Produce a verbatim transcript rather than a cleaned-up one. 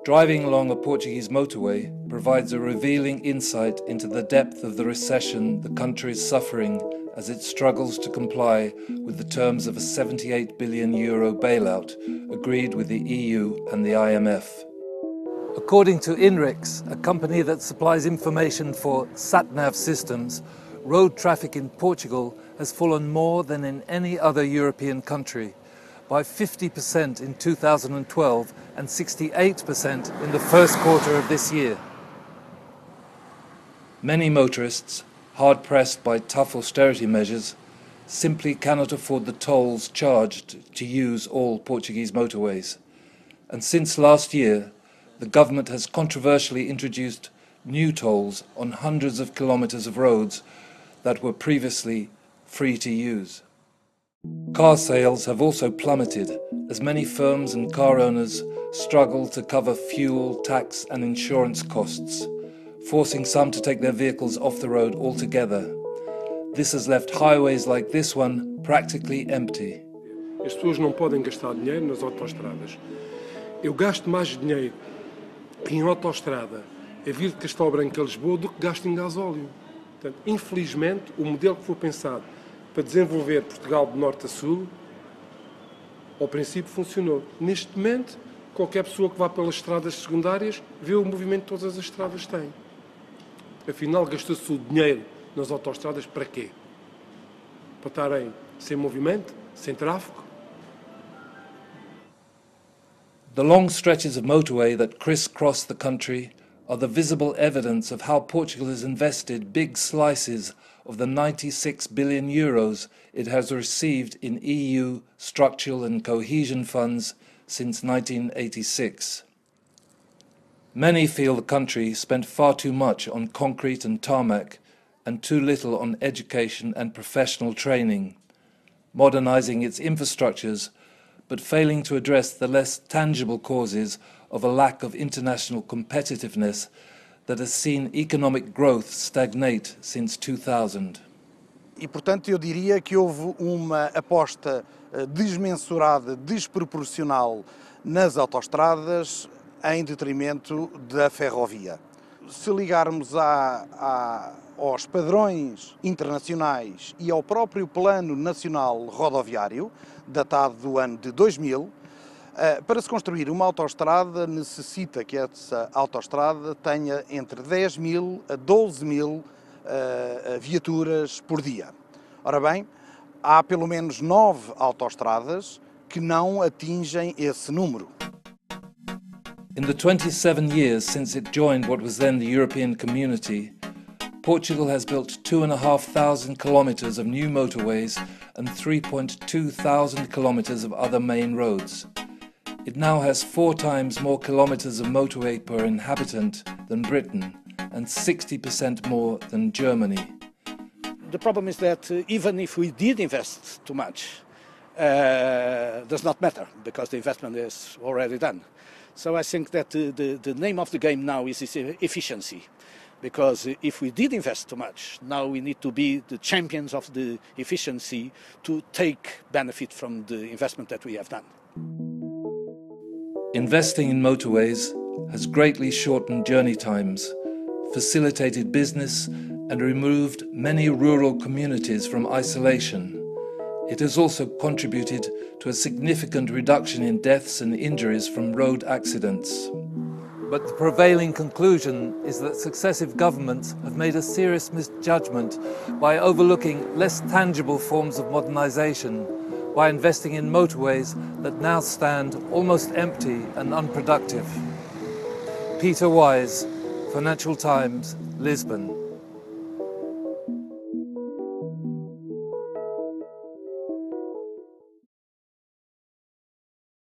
Driving along a Portuguese motorway provides a revealing insight into the depth of the recession the country is suffering as it struggles to comply with the terms of a seventy-eight billion euro bailout agreed with the E U and the I M F. According to INRIX, a company that supplies information for sat-nav systems, road traffic in Portugal has fallen more than in any other European country, by fifty percent in two thousand twelve and sixty-eight percent in the first quarter of this year. Many motorists, hard-pressed by tough austerity measures, simply cannot afford the tolls charged to use all Portuguese motorways. And since last year, the government has controversially introduced new tolls on hundreds of kilometres of roads that were previously free to use. Car sales have also plummeted as many firms and car owners struggle to cover fuel, tax and insurance costs, forcing some to take their vehicles off the road altogether. This has left highways like this one practically empty. As pessoas não podem gastar dinheiro nas autoestradas. Eu gasto mais dinheiro em autoestrada a vir de Castelo Branco a Lisboa do que gasto em gasóleo. Portanto, infelizmente, o modelo que foi pensado para desenvolver Portugal de norte a sul, ao princípio funcionou. Neste momento, qualquer pessoa que vá pelas estradas secundárias vê o movimento que todas as estradas têm. Afinal, gastou-se o dinheiro nas autoestradas para quê? Para estarem sem movimento, sem tráfego? The long stretches of motorway that crisscross the country are the visible evidence of how Portugal has invested big slices of the ninety-six billion euros it has received in E U structural and cohesion funds since nineteen eighty-six. Many feel the country spent far too much on concrete and tarmac and too little on education and professional training, modernising its infrastructures but failing to address the less tangible causes of a lack of international competitiveness that has seen economic growth stagnate since two thousand. E, portanto, eu diria que houve uma aposta desmensurada, desproporcional nas autoestradas em detrimento da ferrovia. Se ligarmos a, a, aos padrões internacionais e ao próprio Plano Nacional Rodoviário, datado do ano de dois mil, para se construir uma autoestrada necessita que essa autoestrada tenha entre dez mil a doze mil uh, viaturas por dia. Ora bem, há pelo menos nove autoestradas que não atingem esse número. In the twenty-seven years since it joined what was then the European Community, Portugal has built two and a half thousand kilometres of new motorways and three point two thousand kilometres of other main roads. It now has four times more kilometres of motorway per inhabitant than Britain and sixty percent more than Germany. The problem is that uh, even if we did invest too much, uh, does not matter because the investment is already done. So I think that uh, the, the name of the game now is, is efficiency. Because if we did invest too much, now we need to be the champions of the efficiency to take benefit from the investment that we have done. Investing in motorways has greatly shortened journey times, facilitated business and removed many rural communities from isolation. It has also contributed to a significant reduction in deaths and injuries from road accidents. But the prevailing conclusion is that successive governments have made a serious misjudgment by overlooking less tangible forms of modernisation, by investing in motorways that now stand almost empty and unproductive. Peter Wise, Financial Times, Lisbon.